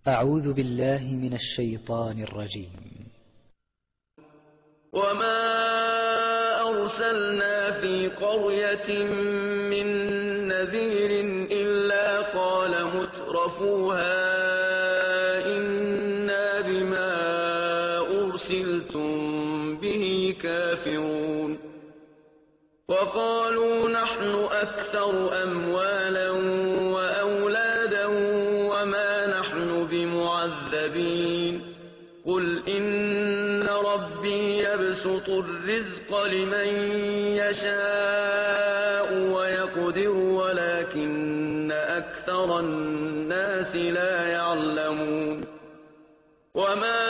أعوذ بالله من الشيطان الرجيم. وما أرسلنا في قرية من نذير إلا قال مترفوها إنا بما أرسلتم به كافرون وقالوا نحن أكثر أموالا وأولادا وما نحن بمعذبين قل إن ربي يبسط الرزق لمن يشاء ويقدر ولكن أكثر الناس لا يعلمون وما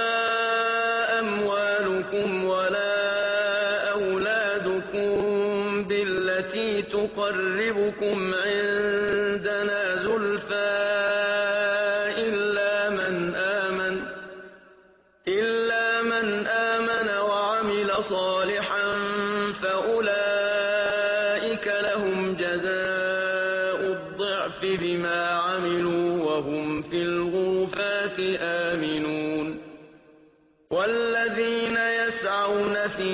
أموالكم ولا أولادكم بالتي تقربكم عندنا زلفى إلا من آمن وعمل صالحا فأولئك لهم جزاء الضعف بما عملوا وهم في الغرفات آمنون والذين يسعون في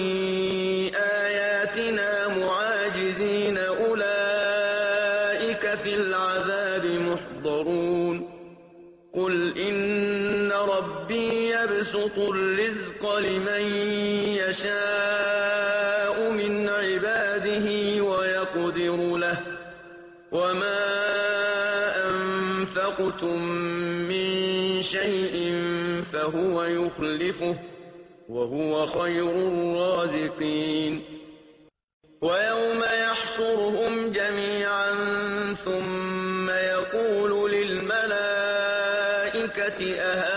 آياتنا معاجزين أولئك في العذاب محضرون قل إن ربي يبسط الرزق لمن يشاء من عباده ويقدر له وما أنفقتم من شيء فهو يخلفه وهو خير الرازقين ويوم يحشرهم جميعا ثم يقول للملائكة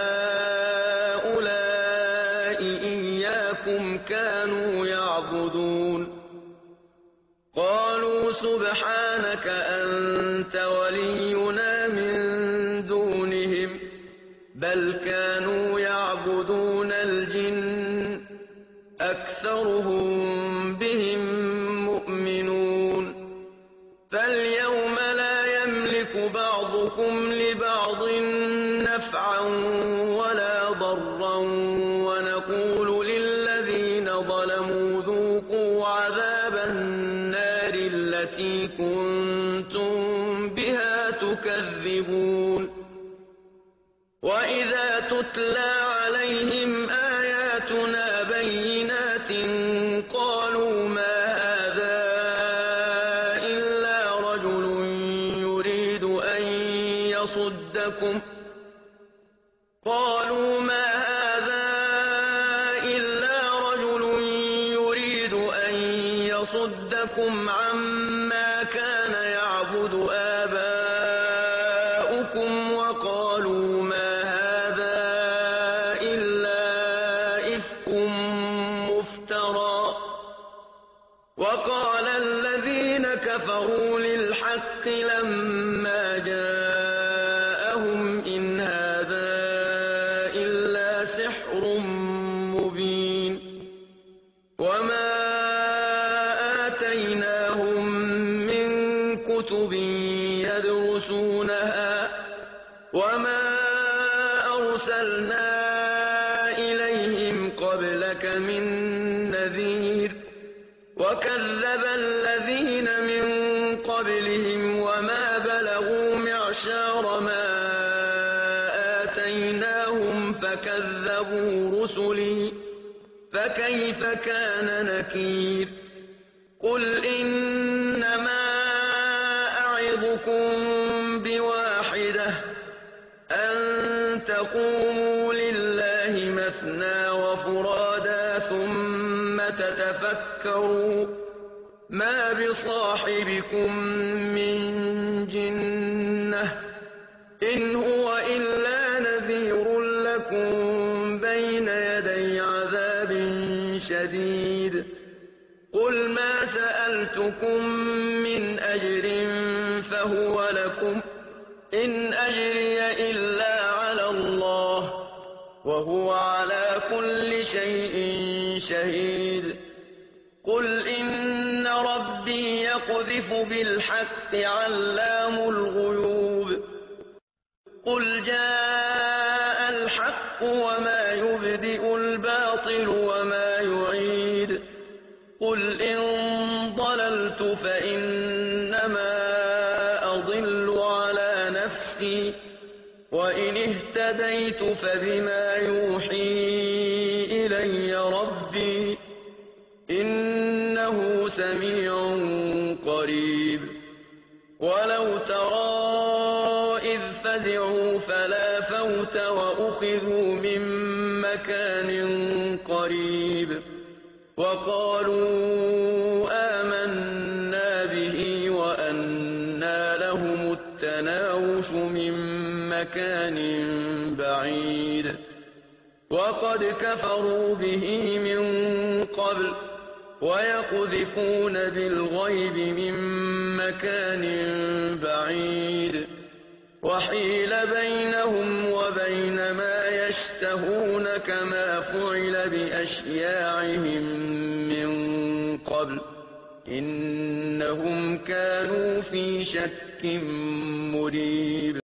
أهؤلاء إياكم كانوا يعبدون قالوا سبحانك أنت ولينا من دونهم بل كانوا يعبدون الجن أكثرهم بهم مؤمنون فاليوم لا يملك بعضكم لبعض نفعا ولا ضرا ونقول للذين ظلموا ذوقوا عذاب النار التي كنتم بها تكذبون وإذا تتلى عليهم آياتنا بينات قالوا ما هذا إلا رجل يريد أن يصدكم عما كان يعبد آباؤكم وقالوا ما هذا إلا إفك مفترى وقال الذين كفروا للحق لما جاءهم إن هذا إلا سحر مبين وما آتيناهم من كتب يدرسونها وما أرسلنا إليهم قبلك من نذير وكذب الذين من قبلهم وما بلغوا معشار ما آتيناهم فكذبوا رسلي فكيف كان نكير قل إنما أعظكم بواحدة أن تقوموا لله مثنى وفرادا ثم تتفكروا ما بصاحبكم من جنة إن هو إلا نذير لكم بين يدي عذاب شديد قل ما سألتكم من أجر فهو لكم إن أجري إلا على الله وهو على كل شيء شهيد قل إن ربي يقذف بالحق علام الغيوب قل جاء الحق وما يبدئ الباطل وما يعيد قل إن ضللت فإنما أضل على نفسي وإن اهتديت فبما يوحي إلي ربي إنه سميع قريب ولو ترى إذ فزعوا فلا فوت وأخذوا من مكان قريب وقالوا آمنا به وأنى لهم التناوش من مكان بعيد وقد كفروا به من قبل ويقذفون بالغيب من مكان بعيد وحيل بينهم وبين ما يشتهون كما فعل بأشياعهم من قبل إنهم كانوا في شك مريب